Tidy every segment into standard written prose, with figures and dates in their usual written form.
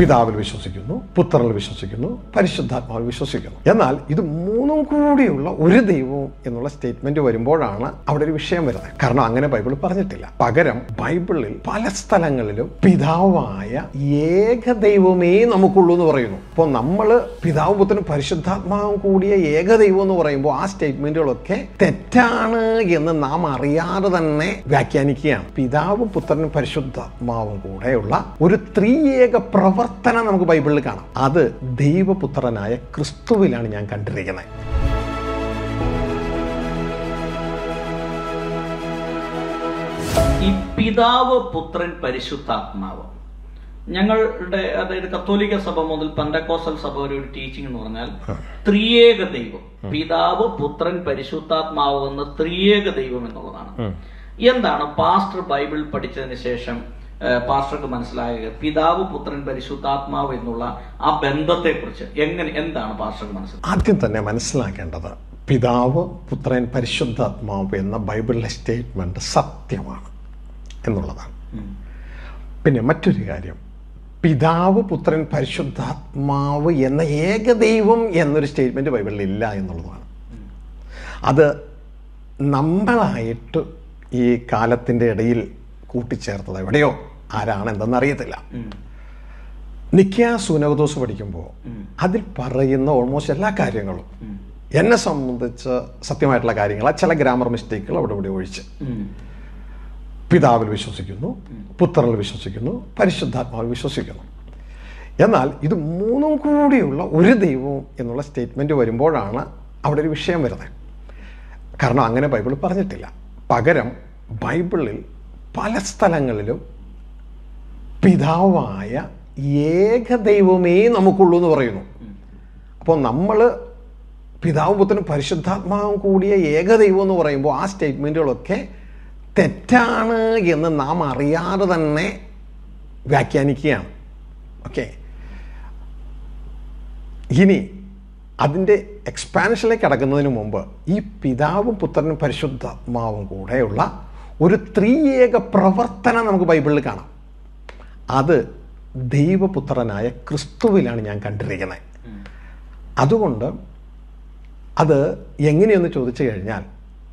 പിതാവിൽ വിശ്വസിക്കുന്നു, പുത്രനിൽ വിശ്വസിക്കുന്നു, പരിശുദ്ധാത്മാവിൽ വിശ്വസിക്കുന്നു. എന്നാൽ ഇത് മൂന്നും കൂടിയുള്ള ഒരു ദൈവവും എന്നുള്ള സ്റ്റേറ്റ്മെന്റ് വരുമ്പോഴാണ് അവിടെ ഒരു വിഷയം വരുന്നത്. കാരണം അങ്ങനെ ബൈബിൾ പറഞ്ഞിട്ടില്ല. പകരം ബൈബിളിൽ പല സ്ഥലങ്ങളിലും പിതാവായ ഏക ദൈവമേ നമുക്കുള്ളൂ എന്ന് പറയുന്നു. അപ്പോൾ നമ്മൾ പിതാവും പുത്രനും പരിശുദ്ധാത്മാവും കൂടിയ ഏക ദൈവം എന്ന് പറയുമ്പോൾ ആ സ്റ്റേറ്റ്മെന്റുകളൊക്കെ തെറ്റാണ് എന്ന് നാം അറിയാതെ തന്നെ വ്യാഖ്യാനിക്കുകയാണ്. പിതാവും പുത്രനും പരിശുദ്ധാത്മാവും കൂടെയുള്ള ഒരു ത്രിയേക പ്രവർത്തനം നമുക്ക് ബൈബിളിൽ കാണാം. അത് ദൈവപുത്രനായ ക്രിസ്തുവിലാണ് ഞാൻ കണ്ടിരിക്കുന്നത്. ഈ പിതാവ്, പുത്രൻ, പരിശുദ്ധാത്മാവ് ഞങ്ങളുടെ, അതായത് കത്തോലിക്ക സഭ മുതൽ പെന്തക്കോസ്റ്റൽ സഭ ഒരു ടീച്ചിങ് എന്ന് പറഞ്ഞാൽ ത്രിയേക ദൈവം, പിതാവ്, പുത്രൻ, പരിശുദ്ധാത്മാവ് എന്ന ത്രിയേക ദൈവം എന്നുള്ളതാണ്. എന്താണ് പാസ്റ്റർ ബൈബിൾ പഠിച്ചതിന് ശേഷം പാസ്റ്റർക്ക് മനസ്സിലായത് പിതാവ്, പുത്രൻ, പരിശുദ്ധാത്മാവ് എന്നുള്ള ആ ബന്ധത്തെ കുറിച്ച് എന്താണ് പാസ്റ്റർക്ക് മനസ്സിലായത്? ആദ്യം തന്നെ മനസ്സിലാക്കേണ്ടത് പിതാവ്, പുത്രൻ, പരിശുദ്ധാത്മാവ് എന്ന ബൈബിളിലെ സ്റ്റേറ്റ്മെന്റ് സത്യമാണ് എന്നുള്ളതാണ്. പിന്നെ മറ്റൊരു കാര്യം, പിതാവ്, പുത്രൻ, പരിശുദ്ധാത്മാവ് എന്ന ഏകദൈവം എന്നൊരു സ്റ്റേറ്റ്മെന്റ് ബൈബിളിൽ ഇല്ല എന്നുള്ളതാണ്. അത് നമ്മളായിട്ട് ഈ കാലത്തിന്റെ ഇടയിൽ കൂട്ടിച്ചേർത്തത് എവിടെയോ, ആരാണ് എന്തെന്ന് അറിയത്തില്ല. നിക്യാ സൂനകദോസ് പഠിക്കുമ്പോൾ അതിൽ പറയുന്ന ഓൾമോസ്റ്റ് എല്ലാ കാര്യങ്ങളും എന്നെ സംബന്ധിച്ച് സത്യമായിട്ടുള്ള കാര്യങ്ങളാണ്. ചില ഗ്രാമർ മിസ്റ്റേക്കുകൾ അവിടെ ഇവിടെ ഒഴിച്ച് പിതാവിൽ വിശ്വസിക്കുന്നു, പുത്രനിൽ വിശ്വസിക്കുന്നു, പരിശുദ്ധാത്മാവിൽ വിശ്വസിക്കുന്നു. എന്നാൽ ഇത് മൂന്നും കൂടിയുള്ള ഒരു ദൈവവും എന്നുള്ള സ്റ്റേറ്റ്മെന്റ് വരുമ്പോഴാണ് അവിടെ ഒരു വിഷയം വരുന്നത്. കാരണം അങ്ങനെ ബൈബിൾ പറഞ്ഞിട്ടില്ല. പകരം ബൈബിളിൽ പല സ്ഥലങ്ങളിലും പിതാവായ ഏക ദൈവമേ നമുക്കുള്ളൂ എന്ന് പറയുന്നു. അപ്പോൾ നമ്മൾ പിതാവും പുത്രനും പരിശുദ്ധാത്മാവും കൂടിയ ഏക ദൈവം എന്ന് പറയുമ്പോൾ ആ സ്റ്റേറ്റ്മെന്റുകളൊക്കെ തെറ്റാണ് എന്ന് നാം അറിയാതെ തന്നെ വ്യാഖ്യാനിക്കുകയാണ്. ഓക്കെ, ഇനി അതിൻ്റെ എക്സ്പാൻഷനിലേക്ക് കടക്കുന്നതിന് മുമ്പ് ഈ പിതാവും പുത്രനും പരിശുദ്ധാത്മാവും കൂടെയുള്ള ഒരു ത്രിയേക പ്രവർത്തനം നമുക്ക് ബൈബിളിൽ കാണാം. അത് ദൈവപുത്രനായ ക്രിസ്തുവിലാണ് ഞാൻ കണ്ടിരിക്കുന്നത്. അതുകൊണ്ട് അത് എങ്ങനെയെന്ന് ചോദിച്ചു കഴിഞ്ഞാൽ,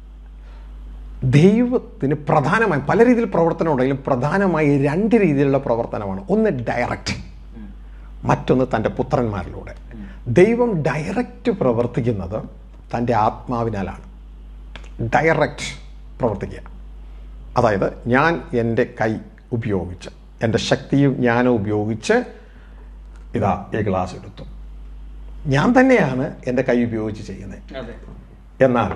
ദൈവത്തിന് പ്രധാനമായും പല രീതിയിൽ പ്രവർത്തനം ഉണ്ടെങ്കിലും പ്രധാനമായി രണ്ട് രീതിയിലുള്ള പ്രവർത്തനമാണ്. ഒന്ന് ഡയറക്റ്റ്, മറ്റൊന്ന് തൻ്റെ പുത്രന്മാരിലൂടെ. ദൈവം ഡയറക്റ്റ് പ്രവർത്തിക്കുന്നത് തൻ്റെ ആത്മാവിനാലാണ്. ഡയറക്റ്റ് പ്രവർത്തിക്കുക, അതായത് ഞാൻ എൻ്റെ കൈ ഉപയോഗിച്ച്, എൻ്റെ ശക്തിയും ജ്ഞാനം ഉപയോഗിച്ച് ഇതാ ഈ ഗ്ലാസ് എടുത്തു. ഞാൻ തന്നെയാണ് എൻ്റെ കൈ ഉപയോഗിച്ച് ചെയ്യുന്നത്. എന്നാൽ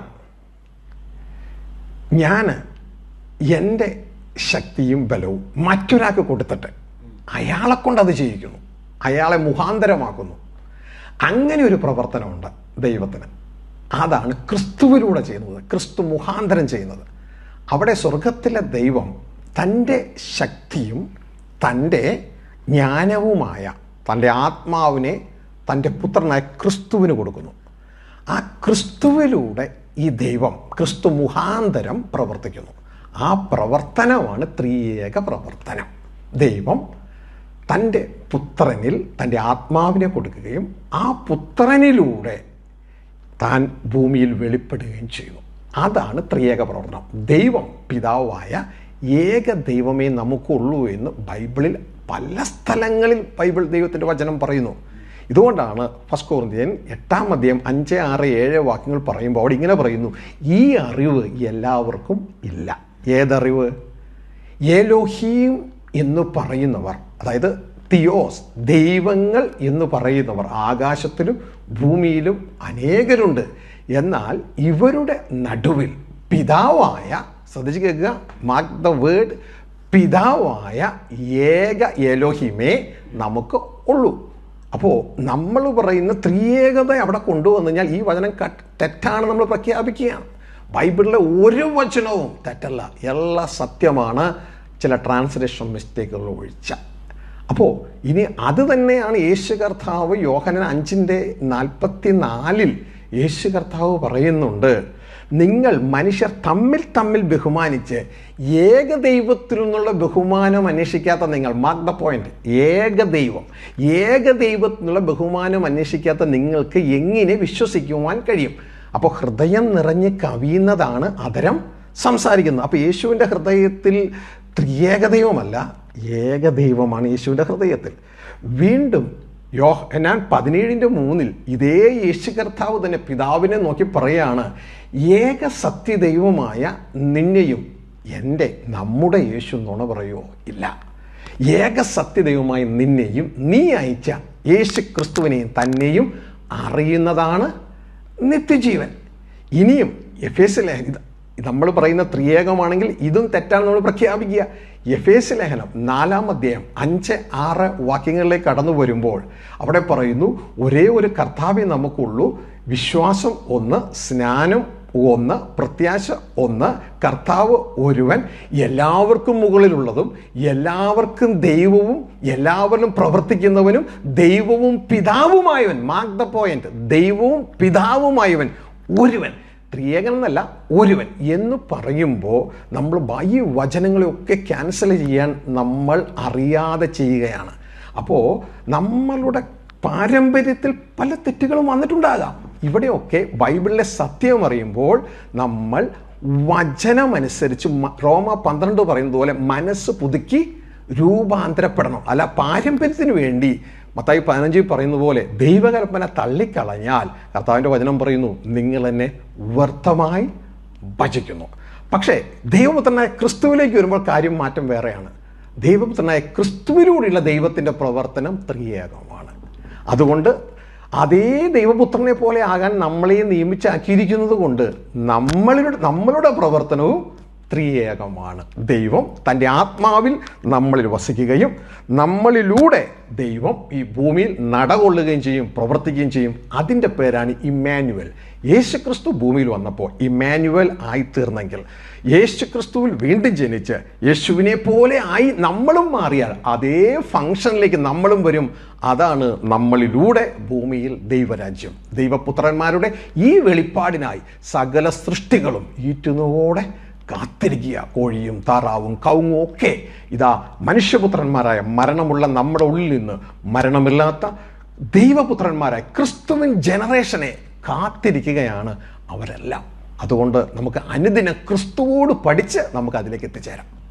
ഞാൻ എൻ്റെ ശക്തിയും ബലവും മറ്റൊരാൾക്ക് കൊടുത്തിട്ട് അയാളെ കൊണ്ട് അത് ചെയ്യിക്കുന്നു, അയാളെ മുഖാന്തരമാക്കുന്നു. അങ്ങനെ ഒരു പ്രവർത്തനമുണ്ട് ദൈവത്തിന്. അതാണ് ക്രിസ്തുവിലൂടെ ചെയ്യുന്നത്, ക്രിസ്തു മുഖാന്തരം ചെയ്യുന്നത്. അവിടെ സ്വർഗത്തിലെ ദൈവം തൻ്റെ ശക്തിയും തൻ്റെ ജ്ഞാനവുമായ തൻ്റെ ആത്മാവിനെ തൻ്റെ പുത്രനായ ക്രിസ്തുവിന് കൊടുക്കുന്നു. ആ ക്രിസ്തുവിലൂടെ ഈ ദൈവം ക്രിസ്തു മുഖാന്തരം പ്രവർത്തിക്കുന്നു. ആ പ്രവർത്തനമാണ് ത്രിയേക പ്രവർത്തനം. ദൈവം തൻ്റെ പുത്രനിൽ തൻ്റെ ആത്മാവിനെ കൊടുക്കുകയും ആ പുത്രനിലൂടെ താൻ ഭൂമിയിൽ വെളിപ്പെടുകയും ചെയ്യുന്നു. അതാണ് ത്രിയേക പ്രവർത്തനം. ദൈവം പിതാവായ ഏക ദൈവമേ നമുക്കുള്ളൂ എന്ന് ബൈബിളിൽ പല സ്ഥലങ്ങളിൽ ബൈബിൾ ദൈവത്തിൻ്റെ വചനം പറയുന്നു. ഇതുകൊണ്ടാണ് 1 കൊരിന്ത്യൻ 8:5-6-7 വാക്യങ്ങൾ പറയുമ്പോൾ അവിടെ ഇങ്ങനെ പറയുന്നു, ഈ അറിവ് എല്ലാവർക്കും ഇല്ല. ഏതറിവ്? ഏലോഹീം എന്ന് പറയുന്നവർ, അതായത് തിയോസ്, ദൈവങ്ങൾ എന്ന് പറയുന്നവർ ആകാശത്തിലും ഭൂമിയിലും അനേകരുണ്ട്. എന്നാൽ ഇവരുടെ നടുവിൽ പിതാവായ, ശ്രദ്ധിച്ച് കേൾക്കുക, മാർക്ക് ദ വേർഡ്, പിതാവായ ഏക എലോഹിമേ നമുക്ക് ഉള്ളൂ. അപ്പോൾ നമ്മൾ പറയുന്ന ത്രിയേകത അവിടെ കൊണ്ടുവന്നു കഴിഞ്ഞാൽ ഈ വചനം തെറ്റാണ് നമ്മൾ പ്രഖ്യാപിക്കുകയാണ്. ബൈബിളിലെ ഒരു വചനവും തെറ്റല്ല, എല്ലാം സത്യമാണ്, ചില ട്രാൻസ്ലേഷൻ മിസ്റ്റേക്കുകൾ ഒഴിച്ച. അപ്പോൾ ഇനി അത് തന്നെയാണ് യേശു കർത്താവ് യോഹന്നാൻ 5:44 യേശു കർത്താവ് പറയുന്നുണ്ട്, നിങ്ങൾ മനുഷ്യർ തമ്മിൽ തമ്മിൽ ബഹുമാനിച്ച് ഏകദൈവത്തിൽ നിന്നുള്ള ബഹുമാനം അന്വേഷിക്കാത്ത നിങ്ങൾ, മാർക്ക് ദ പോയിന്റ്, ഏകദൈവത്തിൽ നിന്നുള്ള ബഹുമാനം അന്വേഷിക്കാത്ത നിങ്ങൾക്ക് എങ്ങനെ വിശ്വസിക്കുവാൻ കഴിയും? അപ്പോൾ ഹൃദയം നിറഞ്ഞ് കവിയുന്നതാണ് അതരം സംസാരിക്കുന്നത്. അപ്പോൾ യേശുവിൻ്റെ ഹൃദയത്തിൽ ത്രിയേകദൈവമല്ല, ഏകദൈവമാണ് യേശുവിൻ്റെ ഹൃദയത്തിൽ. വീണ്ടും യോഹന്നാൻ 17:3 ഇതേ യേശു കർത്താവ് തന്നെ പിതാവിനെ നോക്കി പറയാണ്, ഏക സത്യദൈവമായ നിന്നെയും നമ്മുടെ യേശു നുണ പറയുമോ? ഇല്ല. ഏക സത്യദൈവമായ നിന്നെയും നീ അയച്ച യേശു ക്രിസ്തുവിനെയും തന്നെയും അറിയുന്നതാണ് നിത്യജീവൻ. ഇനിയും എഫേസ്യ ലേഖനം, നമ്മൾ പറയുന്ന ത്രിയേകമാണെങ്കിൽ ഇതും തെറ്റാണ് നമ്മൾ പ്രഖ്യാപിക്കുക. എഫേസ്യ ലേഖനം 4-ാം അധ്യായം 5-6 വാക്യങ്ങളിലേക്ക് കടന്നു വരുമ്പോൾ അവിടെ പറയുന്നു, ഒരേ ഒരു കർത്താവേ നമുക്കുള്ളൂ, വിശ്വാസം ഒന്ന്, സ്നാനം ഒന്ന്, പ്രത്യാശ ഒന്ന്, കർത്താവ് ഒരുവൻ, എല്ലാവർക്കും മുകളിലുള്ളതും എല്ലാവർക്കും ദൈവവും എല്ലാവരിലും പ്രവർത്തിക്കുന്നവനും ദൈവവും പിതാവുമായവൻ. മാർക്ക് ദ പോയിന്റ്, ദൈവവും പിതാവുമായവൻ ഒരുവൻ. ത്രിയേകൻ എന്നല്ല, ഒരുവൻ എന്ന് പറയുമ്പോൾ നമ്മൾ ഈ വചനങ്ങളെയൊക്കെ ക്യാൻസൽ ചെയ്യാൻ നമ്മൾ അറിയാതെ ചെയ്യുകയാണ്. അപ്പോൾ നമ്മളുടെ പാരമ്പര്യത്തിൽ പല തെറ്റുകളും വന്നിട്ടുണ്ടാകാം. ഇവിടെയൊക്കെ ബൈബിളിലെ സത്യം അറിയുമ്പോൾ നമ്മൾ വചനമനുസരിച്ച് റോമ 12 പറയുന്നത് പോലെ മനസ്സ് പുതുക്കി രൂപാന്തരപ്പെടണം. അല്ല പാരമ്പര്യത്തിന് വേണ്ടി മത്തായി 15 പറയുന്ന പോലെ ദൈവകൽപ്പന തള്ളിക്കളഞ്ഞാൽ കർത്താവിൻ്റെ വചനം പറയുന്നു, നിങ്ങൾ എന്നെ വ്യർത്ഥമായി ഭജിക്കുന്നു. പക്ഷേ ദൈവപുത്രനായ ക്രിസ്തുവിലേക്ക് വരുമ്പോൾ കാര്യം മാറ്റം വേറെയാണ്. ദൈവപുത്രനായ ക്രിസ്തുവിലൂടെയുള്ള ദൈവത്തിൻ്റെ പ്രവർത്തനം ത്രിയേകമാണ്. അതുകൊണ്ട് അതേ ദൈവപുത്രനെ പോലെ ആകാൻ നമ്മളെ നിയമിച്ചാക്കിയിരിക്കുന്നത് കൊണ്ട് നമ്മളുടെ പ്രവർത്തനവും ത്രിയേകമാണ്. ദൈവം തൻ്റെ ആത്മാവിൽ നമ്മളിൽ വസിക്കുകയും നമ്മളിലൂടെ ദൈവം ഈ ഭൂമിയിൽ നടകൊള്ളുകയും ചെയ്യും, പ്രവർത്തിക്കുകയും ചെയ്യും. അതിൻ്റെ പേരാണ് ഇമ്മാനുവൽ. യേശുക്രിസ്തു ഭൂമിയിൽ വന്നപ്പോൾ ഇമ്മാനുവൽ ആയിത്തീർന്നെങ്കിൽ, യേശുക്രിസ്തുവിൽ വീണ്ടും ജനിച്ച് യേശുവിനെ പോലെ ആയി നമ്മളും മാറിയാൽ അതേ ഫംഗ്ഷനിലേക്ക് നമ്മളും വരും. അതാണ് നമ്മളിലൂടെ ഭൂമിയിൽ ദൈവരാജ്യം. ദൈവപുത്രന്മാരുടെ ഈ വെളിപ്പാടിനായി സകല സൃഷ്ടികളും ഈറ്റുന്നതോടെ കാത്തിരിക്കുക. കോഴിയും താറാവും കവുങ്ങും ഒക്കെ ഇതാ മനുഷ്യപുത്രന്മാരായ മരണമുള്ള നമ്മുടെ ഉള്ളിൽ നിന്ന് മരണമില്ലാത്ത ദൈവപുത്രന്മാരായ ക്രിസ്തുവിൻ ജനറേഷനെ കാത്തിരിക്കുകയാണ് അവരെല്ലാം. അതുകൊണ്ട് നമുക്ക് അനുദിനം ക്രിസ്തുവോട് പഠിച്ച് നമുക്ക് അതിലേക്ക് എത്തിച്ചേരാം.